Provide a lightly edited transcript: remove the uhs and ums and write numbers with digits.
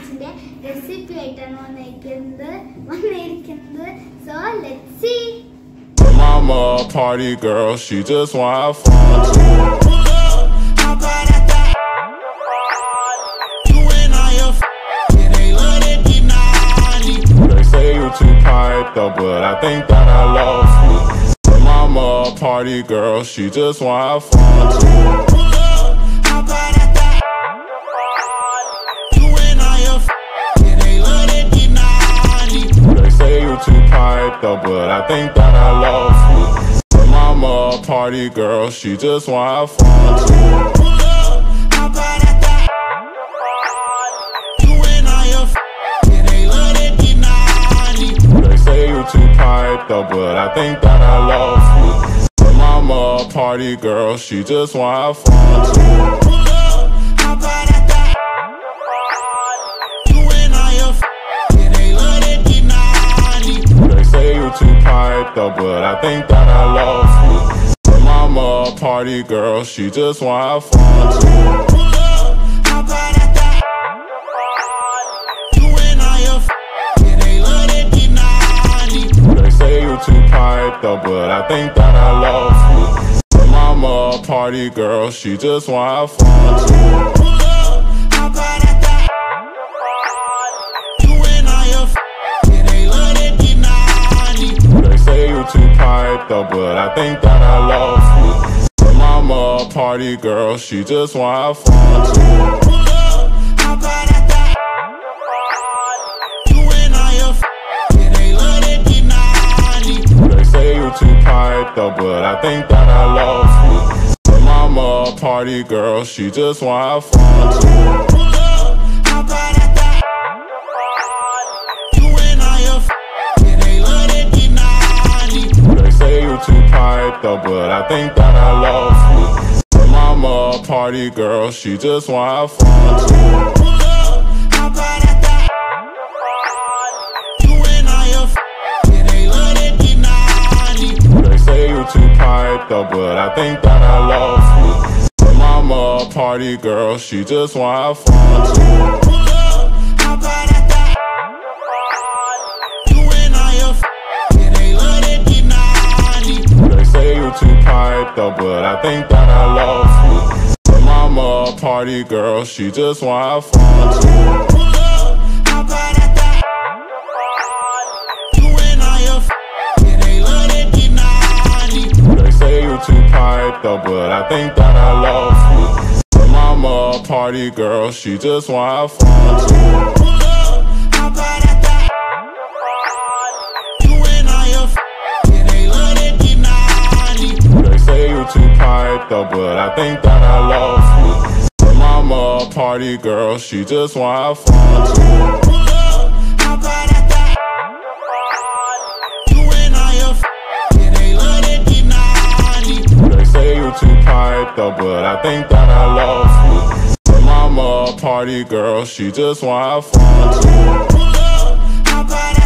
Match's recipe item so let's see. Mama a party girl, she just wanna have fun too. They say you too piped up, but I think that I love you. Mama a party girl, she just wanna have fun too. Too piped up, but I think that I love you. Mama a party girl, she just wanna have fun too. They say you too piped up, but I think that I love you. Mama a party girl, she just wanna have fun too. Too piped up, but I think that I love you. Mama a party girl, she just wanna have fun too. They say you too piped up, but I think that I love you. Mama a party girl, she just wanna have fun too. Too piped up, but I think that I love you. Mama a party girl, she just wanna have fun too. They say you too piped up, but I think that I love you. Mama a party girl, she just wanna have fun too. Too piped up, but I think that I love you. Mama a party girl, she just wanna have fun too. They say you too piped up, but I think that I love you. Mama a party girl, she just wanna have fun too. Too piped up, but I think that I love you. Mama a party girl, she just wanna have fun too. They say you too piped up, but I think that I love you. Mama a party girl, she just wanna have fun too. Too piped up, but I think that I love you. Mama a party girl, she just wanna have fun too. They say you too piped up, but I think that I love you. Mama a party girl, she just wanna have fun too.